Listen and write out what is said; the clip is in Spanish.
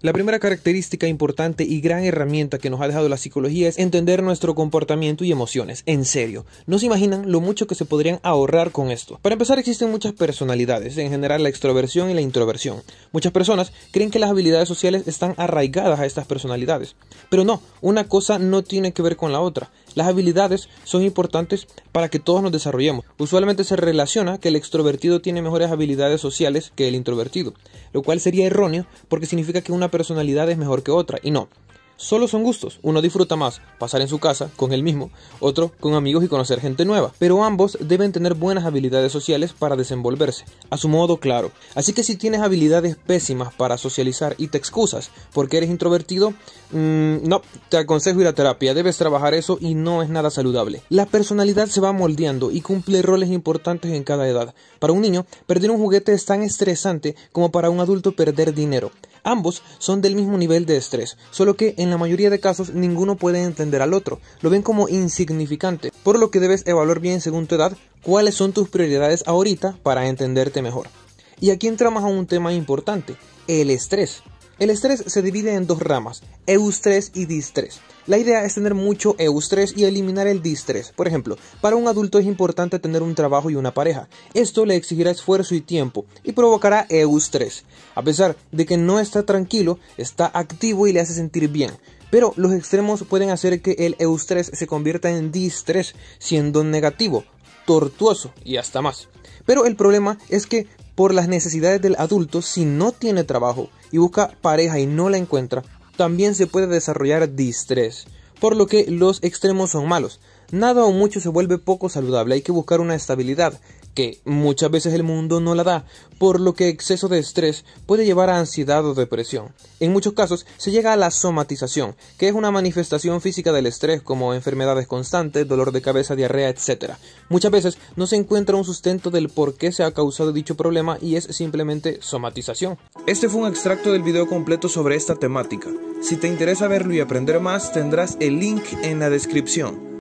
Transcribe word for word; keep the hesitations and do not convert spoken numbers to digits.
La primera característica importante y gran herramienta que nos ha dejado la psicología es entender nuestro comportamiento y emociones. En serio, no se imaginan lo mucho que se podrían ahorrar con esto. Para empezar, existen muchas personalidades, en general la extroversión y la introversión. Muchas personas creen que las habilidades sociales están arraigadas a estas personalidades. Pero no, una cosa no tiene que ver con la otra. Las habilidades son importantes para que todos nos desarrollemos. Usualmente se relaciona que el extrovertido tiene mejores habilidades sociales que el introvertido, lo cual sería erróneo porque significa que una personalidad es mejor que otra, y no. Solo son gustos. Uno disfruta más pasar en su casa con él mismo, otro con amigos y conocer gente nueva. Pero ambos deben tener buenas habilidades sociales para desenvolverse, a su modo claro. Así que si tienes habilidades pésimas para socializar y te excusas porque eres introvertido, mmm, no, te aconsejo ir a terapia. Debes trabajar eso y no es nada saludable. La personalidad se va moldeando y cumple roles importantes en cada edad. Para un niño, perder un juguete es tan estresante como para un adulto perder dinero. Ambos son del mismo nivel de estrés, solo que en la mayoría de casos ninguno puede entender al otro, lo ven como insignificante, por lo que debes evaluar bien según tu edad cuáles son tus prioridades ahorita para entenderte mejor. Y aquí entramos a un tema importante, el estrés. El estrés se divide en dos ramas, eustrés y distrés. La idea es tener mucho eustrés y eliminar el distrés. Por ejemplo, para un adulto es importante tener un trabajo y una pareja. Esto le exigirá esfuerzo y tiempo y provocará eustrés. A pesar de que no está tranquilo, está activo y le hace sentir bien. Pero los extremos pueden hacer que el eustrés se convierta en distrés, siendo negativo, tortuoso y hasta más. Pero el problema es que por las necesidades del adulto, si no tiene trabajo y busca pareja y no la encuentra, también se puede desarrollar distrés, por lo que los extremos son malos. Nada o mucho se vuelve poco saludable, hay que buscar una estabilidad, que muchas veces el mundo no la da, por lo que exceso de estrés puede llevar a ansiedad o depresión. En muchos casos se llega a la somatización, que es una manifestación física del estrés como enfermedades constantes, dolor de cabeza, diarrea, etcétera. Muchas veces no se encuentra un sustento del por qué se ha causado dicho problema y es simplemente somatización. Este fue un extracto del video completo sobre esta temática. Si te interesa verlo y aprender más, tendrás el link en la descripción.